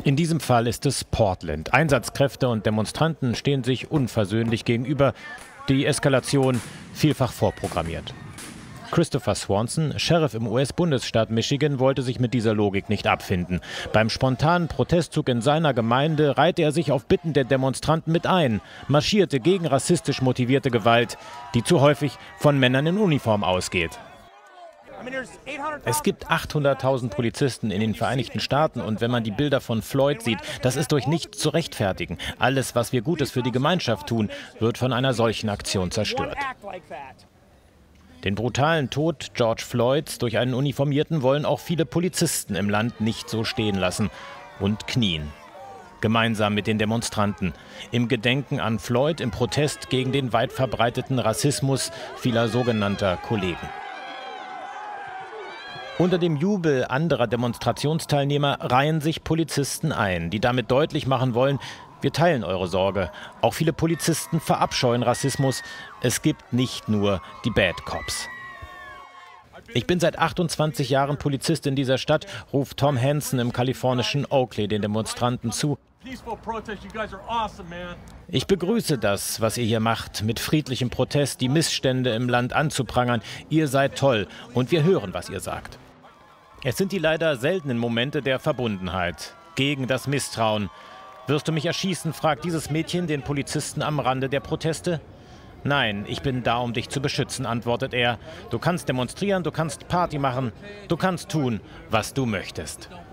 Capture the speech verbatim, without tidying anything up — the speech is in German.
In diesem Fall ist es Portland. Einsatzkräfte und Demonstranten stehen sich unversöhnlich gegenüber. Die Eskalation vielfach vorprogrammiert. Christopher Swanson, Sheriff im U S-Bundesstaat Michigan, wollte sich mit dieser Logik nicht abfinden. Beim spontanen Protestzug in seiner Gemeinde reihte er sich auf Bitten der Demonstranten mit ein, marschierte gegen rassistisch motivierte Gewalt, die zu häufig von Männern in Uniform ausgeht. Es gibt achthunderttausend Polizisten in den Vereinigten Staaten und wenn man die Bilder von Floyd sieht, das ist durch nichts zu rechtfertigen. Alles, was wir Gutes für die Gemeinschaft tun, wird von einer solchen Aktion zerstört. Den brutalen Tod George Floyds durch einen Uniformierten wollen auch viele Polizisten im Land nicht so stehen lassen und knien. Gemeinsam mit den Demonstranten. Im Gedenken an Floyd im Protest gegen den weit verbreiteten Rassismus vieler sogenannter Kollegen. Unter dem Jubel anderer Demonstrationsteilnehmer reihen sich Polizisten ein, die damit deutlich machen wollen, wir teilen eure Sorge. Auch viele Polizisten verabscheuen Rassismus. Es gibt nicht nur die Bad Cops. Ich bin seit achtundzwanzig Jahren Polizist in dieser Stadt, ruft Tom Hansen im kalifornischen Oakley den Demonstranten zu. Ich begrüße das, was ihr hier macht, mit friedlichem Protest die Missstände im Land anzuprangern. Ihr seid toll und wir hören, was ihr sagt. Es sind die leider seltenen Momente der Verbundenheit gegen das Misstrauen. Wirst du mich erschießen, fragt dieses Mädchen den Polizisten am Rande der Proteste. Nein, ich bin da, um dich zu beschützen, antwortet er. Du kannst demonstrieren, du kannst Party machen, du kannst tun, was du möchtest.